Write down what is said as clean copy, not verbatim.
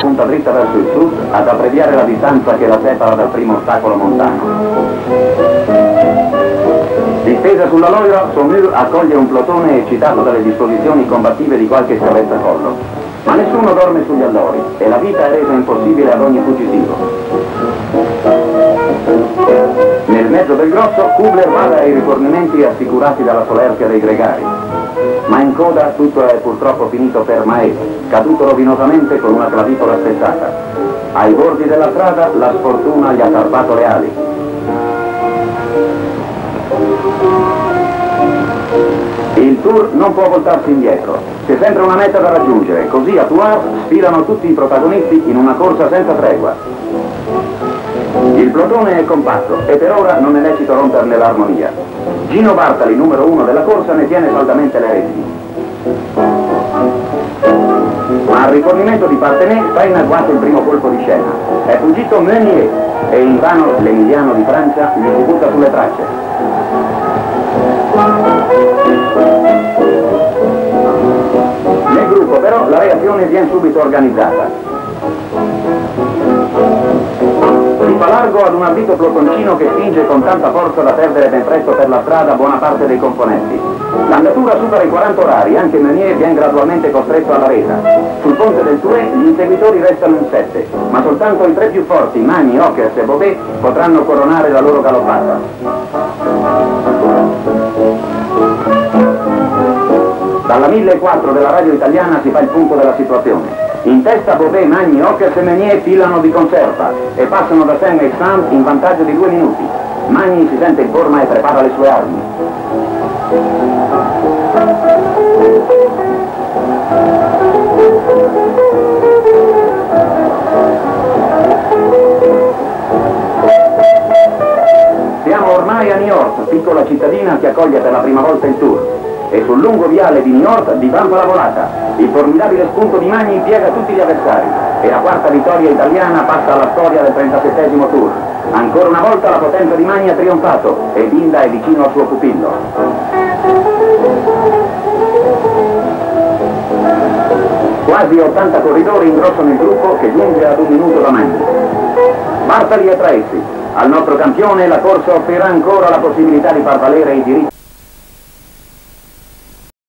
punta dritta verso il sud ad abbreviare la distanza che la separa dal primo ostacolo montano. Distesa sulla Loira, Saumur accoglie un plotone eccitato dalle disposizioni combattive di qualche scavezzacollo. Ma nessuno dorme sugli allori e la vita è resa impossibile ad ogni fuggitivo. Nel mezzo del grosso, Kugler vada ai rifornimenti assicurati dalla solerzia dei gregari. Ma in coda tutto è purtroppo finito per Mahé, caduto rovinosamente con una clavicola spezzata. Ai bordi della strada la sfortuna gli ha tarpato le ali. Il Tour non può voltarsi indietro, c'è sempre una meta da raggiungere, così a Thouars sfilano tutti i protagonisti in una corsa senza tregua. Il plotone è compatto e per ora non è lecito romperne l'armonia. Gino Bartali, numero 1 della corsa, ne tiene saldamente le redini. Ma al rifornimento di Parthenay sta in agguato il primo colpo di scena. È fuggito Meunier e invano l'emiliano di Francia gli si butta sulle tracce. Nel gruppo però la reazione viene subito organizzata. Si fa largo ad un ardito plotoncino che spinge con tanta forza da perdere ben presto per la strada buona parte dei componenti. L'andatura supera i 40 orari, anche Meunier viene gradualmente costretto alla resa. Sul ponte del Touré gli inseguitori restano in 7, ma soltanto i tre più forti, Magny, Ockers e Bobet, potranno coronare la loro galoppata. Dalla 1004 della radio italiana si fa il punto della situazione. In testa Bobet, Magny, Ockers e Meunier filano di conserva e passano da Saint-Extant in vantaggio di 2 minuti. Magny si sente in forma e prepara le sue armi. Siamo ormai a Niort, piccola cittadina che accoglie per la prima volta il Tour. E sul lungo viale di Niort divampa la volata. Il formidabile spunto di Magny impiega tutti gli avversari e la quarta vittoria italiana passa alla storia del 37° Tour. Ancora una volta la potenza di Magny ha trionfato e Binda è vicino al suo pupillo. Quasi 80 corridori ingrossano il gruppo che giunge ad 1 minuto da Magny. Bartali è tra essi. Al nostro campione la corsa offrirà ancora la possibilità di far valere i diritti.